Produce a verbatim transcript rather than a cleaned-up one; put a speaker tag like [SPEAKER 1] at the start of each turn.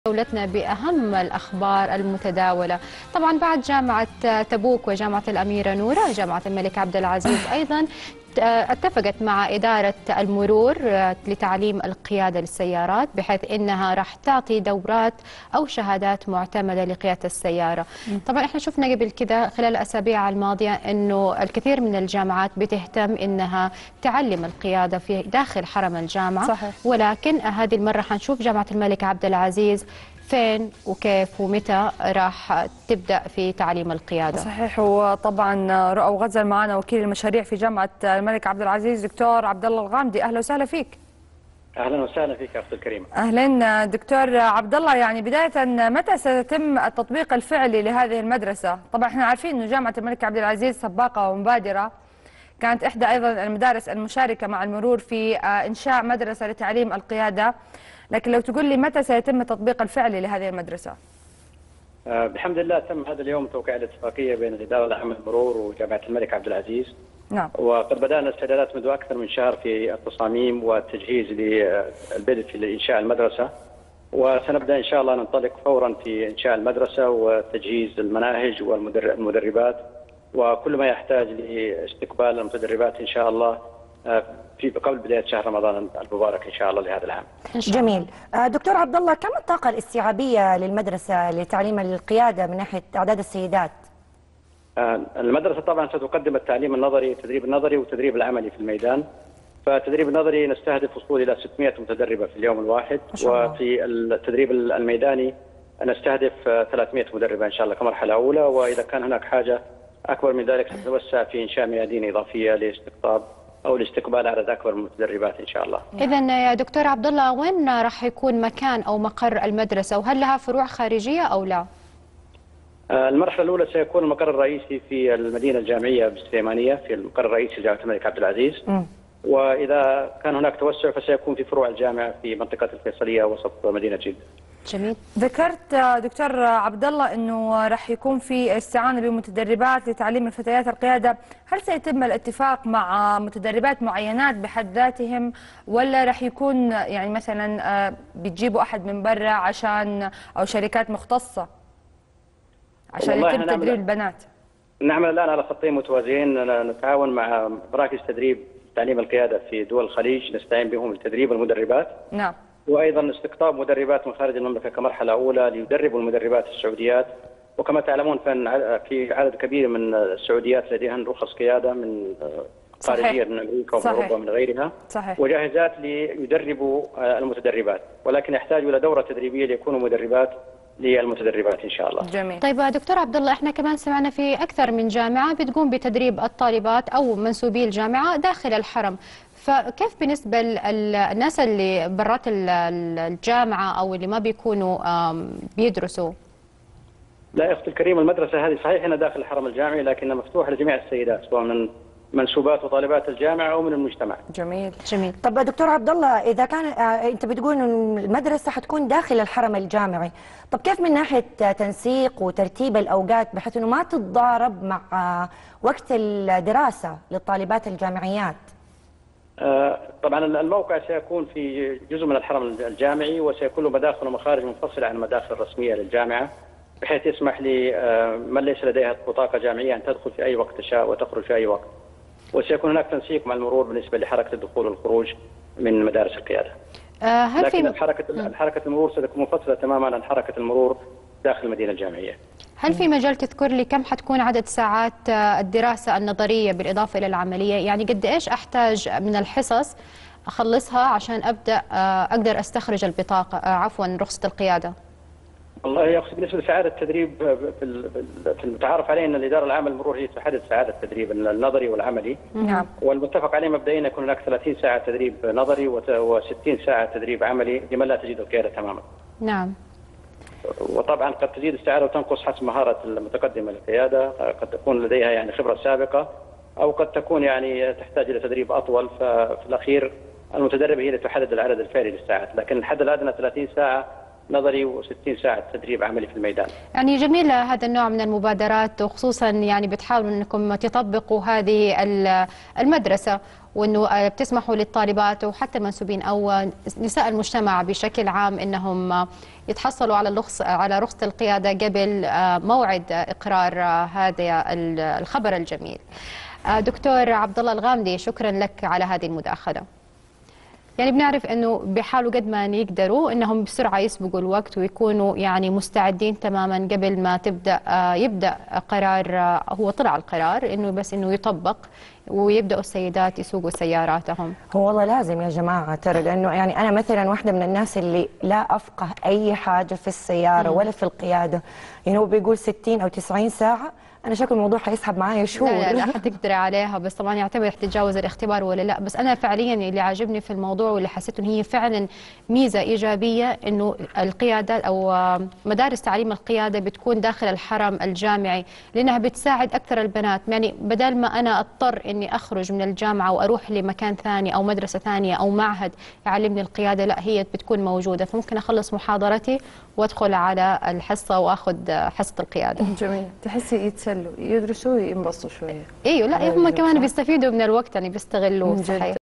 [SPEAKER 1] جولتنا بأهم الأخبار المتداولة. طبعا بعد جامعة تبوك وجامعة الأميرة نورة، جامعة الملك عبد العزيز أيضا اتفقت مع إدارة المرور لتعليم القيادة للسيارات، بحيث إنها راح تعطي دورات أو شهادات معتمدة لقيادة السيارة. طبعا احنا شفنا قبل كده خلال الأسابيع الماضية إنه الكثير من الجامعات بتهتم إنها تعلم القيادة في داخل حرم الجامعة. صحيح. ولكن هذه المرة حنشوف جامعة الملك عبد العزيز فين وكيف ومتى راح تبدأ في تعليم القيادة.
[SPEAKER 2] صحيح. وطبعا رؤى وغزل معنا وكيل المشاريع في جامعة الملك عبد العزيز دكتور عبد الله الغامدي. اهلا وسهلا فيك.
[SPEAKER 3] اهلا وسهلا فيك يا اختي الكريمه.
[SPEAKER 2] اهلا دكتور عبد الله، يعني بداية متى سيتم التطبيق الفعلي لهذه المدرسة؟ طبعا احنا عارفين انه جامعة الملك عبد العزيز سباقة ومبادرة، كانت احدى ايضا المدارس المشاركة مع المرور في انشاء مدرسة لتعليم القيادة، لكن لو تقول لي متى سيتم التطبيق الفعلي لهذه المدرسة؟
[SPEAKER 3] أه بحمد الله تم هذا اليوم توقيع الاتفاقية بين الإدارة العامة للمرور وجامعة الملك عبد العزيز.
[SPEAKER 2] نعم.
[SPEAKER 3] وقد بدأنا الاستعدادات منذ أكثر من شهر في التصاميم والتجهيز للبدء في إنشاء المدرسة، وسنبدأ إن شاء الله ننطلق فورا في إنشاء المدرسة وتجهيز المناهج والمدربات وكل ما يحتاج لاستقبال المتدربات إن شاء الله في قبل بداية شهر رمضان المبارك إن شاء الله لهذا العام.
[SPEAKER 4] جميل. دكتور عبد الله، كم الطاقة الاستيعابية للمدرسة لتعليم القيادة من ناحية أعداد السيدات؟
[SPEAKER 3] المدرسة طبعا ستقدم التعليم النظري، التدريب النظري والتدريب العملي في الميدان. فالتدريب النظري نستهدف وصول إلى ستمائة متدربة في اليوم الواحد، وفي التدريب الميداني نستهدف ثلاثمائة مدربة إن شاء الله كمرحلة أولى، وإذا كان هناك حاجة أكبر من ذلك سنتوسع في إنشاء ميادين إضافية لاستقطاب أو لاستقبال عدد أكبر من المتدربات إن شاء الله.
[SPEAKER 1] إذا يا دكتور عبد الله، وين راح يكون مكان أو مقر المدرسة، وهل لها فروع خارجية أو لا؟
[SPEAKER 3] المرحلة الأولى سيكون المقر الرئيسي في المدينة الجامعية بالسليمانية، في المقر الرئيسي جامعة الملك عبد العزيز. م. وإذا كان هناك توسع فسيكون في فروع الجامعة في منطقة الفيصلية وسط مدينة جدة.
[SPEAKER 1] جميل.
[SPEAKER 2] ذكرت دكتور عبد الله انه راح يكون في استعانه بمتدربات لتعليم الفتيات القياده، هل سيتم الاتفاق مع متدربات معينات بحد ذاتهم، ولا راح يكون يعني مثلا بتجيبوا احد من برا عشان او شركات مختصه عشان يتم تدريب البنات؟
[SPEAKER 3] نعمل الان على خطين متوازيين، نتعاون مع مراكز تدريب تعليم القياده في دول الخليج نستعين بهم لتدريب المدربات. نعم. وايضا استقطاب مدربات من خارج المملكه كمرحله اولى ليدربوا المدربات السعوديات، وكما تعلمون فان في عدد كبير من السعوديات لديهن رخص قياده من خارجيه من امريكا ومن اوروبا ومن غيرها. صحيح. وجاهزات ليدربوا المتدربات، ولكن يحتاجوا الى دوره تدريبيه ليكونوا مدربات للمتدربات ان شاء الله.
[SPEAKER 1] جميل. طيب دكتور عبد الله، احنا كمان سمعنا في اكثر من جامعه بتقوم بتدريب الطالبات او منسوبي الجامعه داخل الحرم، فكيف بالنسبة للناس اللي برات الجامعة أو اللي ما بيكونوا بيدرسوا؟
[SPEAKER 3] لا يا أختي الكريمة، المدرسة هذه صحيح هنا داخل الحرم الجامعي، لكنها مفتوحة لجميع السيدات سواء من منسوبات وطالبات الجامعة أو من المجتمع.
[SPEAKER 4] جميل. جميل. طب دكتور عبد الله، إذا كان أنت بتقول إن المدرسة حتكون داخل الحرم الجامعي، طب كيف من ناحية تنسيق وترتيب الأوقات بحيث إنه ما تتضارب مع وقت الدراسة للطالبات الجامعيات؟
[SPEAKER 3] طبعا الموقع سيكون في جزء من الحرم الجامعي، وسيكون له مداخل ومخارج منفصله عن المداخل الرسميه للجامعه، بحيث يسمح لمن ليس لديها بطاقه جامعيه ان تدخل في اي وقت تشاء وتخرج في اي وقت. وسيكون هناك تنسيق مع المرور بالنسبه لحركه الدخول والخروج من مدارس القياده. هل لكن في حركه حركه المرور ستكون منفصله تماما عن حركه المرور داخل المدينه الجامعيه.
[SPEAKER 1] هل في مجال تذكر لي كم حتكون عدد ساعات الدراسة النظرية بالإضافة إلى العملية؟ يعني قد إيش أحتاج من الحصص أخلصها عشان أبدأ أقدر أستخرج البطاقة عفوا رخصة القيادة؟
[SPEAKER 3] والله يا أخي بالنسبة لساعات التدريب في المتعارف عليه أن الإدارة العامة للمرور هي تحدد ساعات التدريب النظري والعملي. نعم. والمتفق عليه مبدئيا يكون هناك ثلاثين ساعة تدريب نظري وستين ساعة تدريب عملي لمن لا تجد القيادة تماما.
[SPEAKER 1] نعم.
[SPEAKER 3] وطبعا قد تزيد السعادة وتنقص حسب مهارة المتقدمة للقيادة، قد تكون لديها يعني خبرة سابقة أو قد تكون يعني تحتاج إلى تدريب أطول، ففي الأخير المتدرب هي اللي تحدد العدد الفعلي للساعات، لكن الحد الأدنى ثلاثين ساعة نظري وستين ساعة تدريب عملي في الميدان.
[SPEAKER 1] يعني جميل هذا النوع من المبادرات، وخصوصا يعني بتحاولوا أنكم تطبقوا هذه المدرسة، وأنه بتسمحوا للطالبات وحتى المنسوبين أو نساء المجتمع بشكل عام أنهم يتحصلوا على الرخص على رخصة القيادة قبل موعد إقرار هذا الخبر الجميل. دكتور عبد الله الغامدي، شكرا لك على هذه المداخلة. يعني بنعرف انه بيحاولوا قد ما يقدروا انهم بسرعه يسبقوا الوقت ويكونوا يعني مستعدين تماما قبل ما تبدا يبدا قرار، هو طلع القرار انه بس انه يطبق ويبداوا السيدات يسوقوا سياراتهم.
[SPEAKER 4] هو والله لازم يا جماعه ترى، لانه يعني انا مثلا واحده من الناس اللي لا افقه اي حاجه في السياره ولا في القياده، يعني هو بيقول ستين او تسعين ساعه، انا شكل الموضوع حيسحب معايا شهور.
[SPEAKER 1] لا لا, لا حتقدري عليها، بس طبعا يعتبر تتجاوز الاختبار ولا لا. بس انا فعليا اللي عاجبني في الموضوع واللي حسيته ان هي فعلا ميزه ايجابيه انه القيادات او مدارس تعليم القياده بتكون داخل الحرم الجامعي، لانها بتساعد اكثر البنات. يعني بدل ما انا اضطر اني اخرج من الجامعه واروح لمكان ثاني او مدرسه ثانيه او معهد يعلمني القياده، لا هي بتكون موجوده، فممكن اخلص محاضرتي وادخل على الحصه واخذ حصه القياده.
[SPEAKER 2] جميل. تحسي يتسلوا يدرسوا وينبسطوا شويه.
[SPEAKER 1] ايوه، لا هم كمان بيستفيدوا من الوقت، يعني بيستغلوه. صحيح.